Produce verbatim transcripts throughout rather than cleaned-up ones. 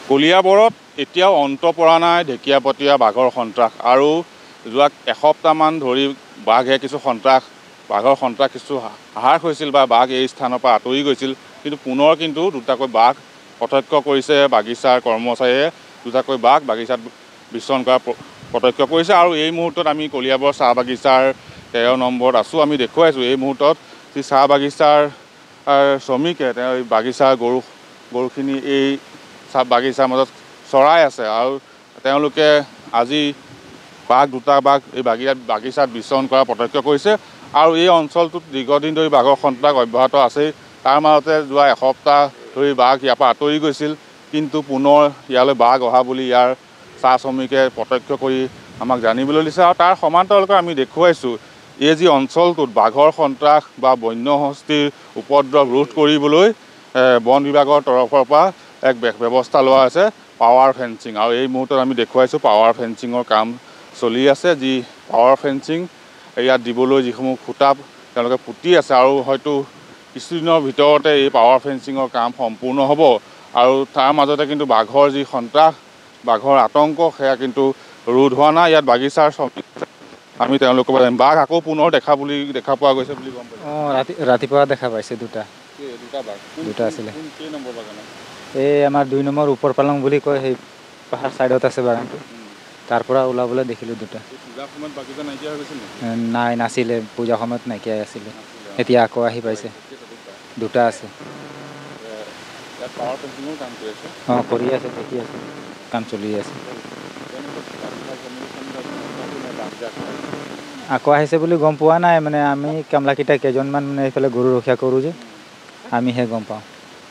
কলিয়াবৰত এতিয়াও অন্ত পৰা নাই ঢেকীয়াপতীয়া বাঘৰ সন্ত্ৰাস আৰু যোৱা এসপ্তাহমান ধৰি বাঘে কিছু সন্ত্ৰাস বাঘৰ সন্ত্ৰাস কিছু হ্ৰাস হৈছিল বা বাঘ এই স্থানৰ পৰা আঁতৰি গৈছিল কিন্তু পুনৰ কিন্তু দুটাকৈ বাঘ প্ৰত্যক্ষ কৰিছে বাগিচাৰ কৰ্মচাৰীয়ে দুটাকৈ বাঘ বাগিচাত বিচৰণ কৰা প্ৰত্যক্ষ কৰিছে আৰু এই মুহূৰ্তত আমি কলিয়াবৰ চাহ বাগিচাৰ তেৰ নম্বৰত আছোঁ আমি দেখুৱাইছোঁ এই মুহূৰ্তত যি চাহ বাগিচাৰ শ্ৰমিকে তেওঁ এই বাগিচাৰ গৰু গৰুখিনি এই চাহ বাগিচাৰ মাজত চৰাই আছে আৰু তেওঁলোকে আজি বাঘ দুটা বাঘ এই বাগিচাত বাগিচাত বিচৰণ কৰা প্ৰত্যক্ষ কৰিছে আৰু এই অঞ্চলটোত দীৰ্ঘদিন ধৰি বাঘৰ সন্ত্ৰাস অব্যাহত আছে তাৰ মাজতে যোৱা এসপ্তাহ ধৰি বাঘ ইয়াৰ পৰা আঁতৰি গৈছিল কিন্তু পুনৰ ইয়ালৈ বাঘ অহা বুলি ইয়াৰ চাহ শ্ৰমিকে প্ৰত্যক্ষ কৰি আমাক জানিবলৈ দিছে আৰু তাৰ সমান্তৰালকৈ আমি দেখুৱাইছোঁ এই যি অঞ্চলটোত বাঘৰ সন্ত্ৰাস বা বন্য হস্তীৰ উপদ্ৰৱ ৰোধ কৰিবলৈ বন বিভাগৰ তৰফৰ পৰা এক ব্যৱস্থা লোৱা হৈছে পাৱাৰ ফেন্সিং আৰু এই মুহূৰ্তত আমি দেখুৱাইছোঁ পাৱাৰ ফেন্সিঙৰ কাম চলি আছে যি পাৱাৰ ফেন্সিং ইয়াত দিবলৈ যিসমূহ খুঁটা তেওঁলোকে পুতি আছে আৰু হয়তো কিছুদিনৰ ভিতৰতে এই পাৱাৰ ফেন্সিঙৰ কাম সম্পূৰ্ণ হ'ব আৰু তাৰ মাজতে কিন্তু বাঘৰ যি সন্ত্ৰাস বাঘৰ আতংক সেয়া কিন্তু ৰোধ হোৱা নাই ইয়াত বাগিচাৰ শ্ৰমিক আমি তেওঁলোকৰ বাঘ আকৌ পুনৰ দেখা বুলি দেখা পোৱা গৈছে বুলি গম পাইছোঁ অঁ ৰাতি ৰাতিপুৱা দেখা পাইছে দুটা দুটা বাঘ দুটা আছিলে কেই নম্বৰ বাগান এই আমাৰ দুই নম্বৰ ওপৰ পালং বুলি কয় সেই পাহাৰ ছাইডত আছে বাগানটো তাৰ পৰা ওলাবলৈ দেখিলোঁ দুটা পূজাৰ সময়ত বাগিচা নাইকিয়া হৈ গৈছিল নাই নাছিলে পূজাৰ সময়ত নাইকিয়াই আছিলে এতিয়া আকৌ আহি পাইছে দুটা আছে অঁ কৰি আছে দেখি আছে কাম চলি আছে আকৌ আহিছে বুলি গম পোৱা নাই মানে আমি কামলাকেইটা কেইজনমান মানে এইফালে গৰু ৰক্ষা কৰোঁ যে আমিহে গম পাওঁ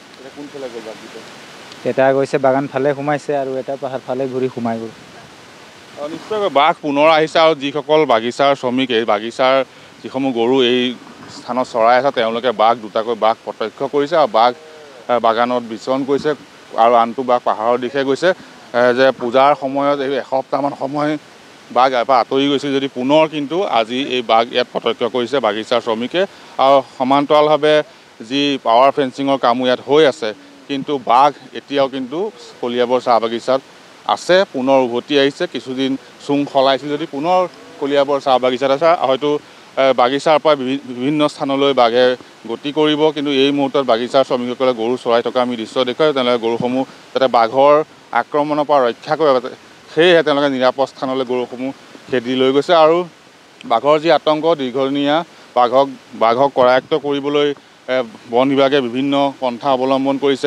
এটা গৈছে বাগান ফালে সোমাইছে আৰু এটা পাহাৰ ফালে ঘূৰি সোমাই গ'ল নিশ্চয়কৈ বাঘ পুনৰ আহিছে আৰু যিসকল বাগিচাৰ শ্ৰমিক এই বাগিচাৰ যিসমূহ গৰু এই স্থানত চৰাই আছে তেওঁলোকে বাঘ দুটাকৈ বাঘ প্ৰত্যক্ষ কৰিছে আৰু বাঘ বাগানত বিচৰণ কৰিছে আৰু আনটো বাঘ পাহাৰৰ দিশে গৈছে যে পূজাৰ সময়ত এই এসপ্তাহমান সময় বাঘ ইয়াৰ পৰা আঁতৰি গৈছিল যদি পুনৰ কিন্তু আজি এই বাঘ ইয়াত প্ৰত্যক্ষ কৰিছে বাগিচাৰ শ্ৰমিকে আৰু সমান্তৰালভাৱে যি পাৱাৰ ফেন্সিঙৰ কামো ইয়াত হৈ আছে কিন্তু বাঘ এতিয়াও কিন্তু কলিয়াবৰ চাহ বাগিচাত আছে পুনৰ উভতি আহিছে কিছুদিন চুং সলাইছিল যদি পুনৰ কলিয়াবৰ চাহ বাগিচাত আছে হয়তো বাগিচাৰ পৰা বিভিন্ন স্থানলৈ বাঘে গতি কৰিব কিন্তু এই মুহূৰ্তত বাগিচাৰ শ্ৰমিকসকলে গৰু চৰাই থকা আমি দৃশ্য দেখুৱাই তেওঁলোকে গৰুসমূহ যাতে বাঘৰ আক্ৰমণৰ পৰা ৰক্ষা কৰিব সেয়েহে তেওঁলোকে নিৰাপদ স্থানলৈ গৰুসমূহ খেদি লৈ গৈছে আৰু বাঘৰ যি আতংক দীৰ্ঘদিনীয়া বাঘক বাঘক কৰায়ত্ব কৰিবলৈ বন বিভাগে বিভিন্ন পন্থা অৱলম্বন কৰিছে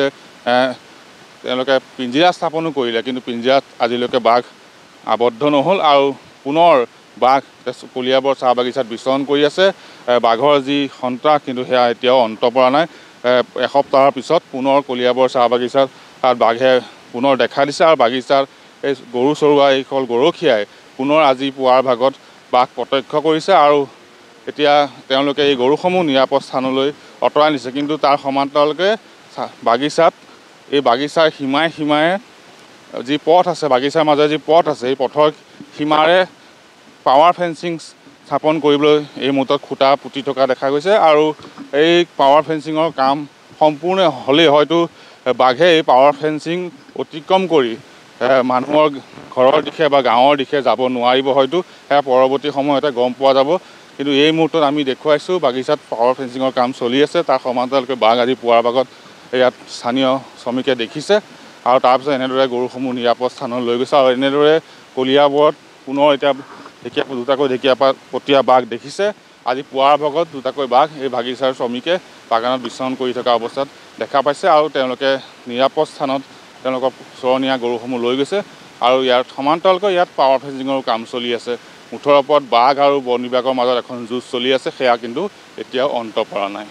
তেওঁলোকে পিঞ্জিৰা স্থাপনো কৰিলে কিন্তু পিঞ্জিৰাত আজিলৈকে বাঘ আবদ্ধ নহ'ল আৰু পুনৰ বাঘ কলিয়াবৰ চাহ বাগিচাত বিচৰণ কৰি আছে বাঘৰ যি সন্ত্ৰাস কিন্তু সেয়া এতিয়াও অন্ত পৰা নাই এসপ্তাহৰ পিছত পুনৰ কলিয়াবৰ চাহ বাগিচাত বাঘে পুনৰ দেখা দিছে আৰু বাগিচাৰ এই গৰু চৰুৱা এইসকল গৰখীয়াই পুনৰ আজি পুৱাৰ ভাগত বাঘ প্ৰত্যক্ষ কৰিছে আৰু এতিয়া তেওঁলোকে এই গৰুসমূহ নিৰাপদ স্থানলৈ আঁতৰাই নিছে কিন্তু তাৰ সমান্তৰালকৈ বাগিচাত এই বাগিচাৰ সীমাই সীমাই যি পথ আছে বাগিচাৰ মাজে যি পথ আছে এই পথৰ সীমাৰে পাৱাৰ ফেন্সিং স্থাপন কৰিবলৈ এই মুহূৰ্তত খুঁটা পুতি থকা দেখা গৈছে আৰু এই পাৱাৰ ফেন্সিঙৰ কাম সম্পূৰ্ণ হ'লেই হয়তো বাঘে এই পাৱাৰ ফেন্সিং অতিক্ৰম কৰি মানুহৰ ঘৰৰ দিশে বা গাঁৱৰ দিশে যাব নোৱাৰিব হয়তো সেয়া পৰৱৰ্তী সময়তে গম পোৱা যাব কিন্তু এই মুহূৰ্তত আমি দেখুৱাইছোঁ বাগিচাত পাৱাৰ ফেন্সিঙৰ কাম চলি আছে তাৰ সমান্তৰালকৈ বাঘ আজি পুৱাৰ ভাগত ইয়াত স্থানীয় শ্ৰমিকে দেখিছে আৰু তাৰপিছত এনেদৰে গৰুসমূহ নিৰাপদ স্থানত লৈ গৈছে আৰু এনেদৰে কলিয়াবৰত পুনৰ এতিয়া ঢেকীয়া দুটাকৈ ঢেকীয়াপতীয়া বাঘ দেখিছে আজি পুৱাৰ ভাগত দুটাকৈ বাঘ এই বাগিচাৰ শ্ৰমিকে বাগানত বিচৰণ কৰি থকা অৱস্থাত দেখা পাইছে আৰু তেওঁলোকে নিৰাপদ স্থানত তেওঁলোকৰ চৰণীয়া গৰুসমূহ লৈ গৈছে আৰু ইয়াৰ সমান্তৰালকৈ ইয়াত পাৱাৰ ফেন্সিঙৰ কাম চলি আছে মুঠৰ ওপৰত বাঘ আৰু বন বিভাগৰ মাজত এখন যুঁজ চলি আছে সেয়া কিন্তু এতিয়াও অন্ত পৰা নাই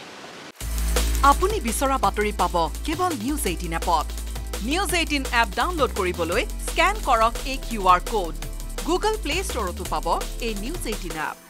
আপুনি বিচৰা বাতৰি পাব কেৱল নিউজ এইটিন এপত নিউজ এইটিন এপ ডাউনলোড কৰিবলৈ স্কেন কৰক এই Q R code Google Play ষ্টৰতো পাব এই নিউজ এইটিন এপ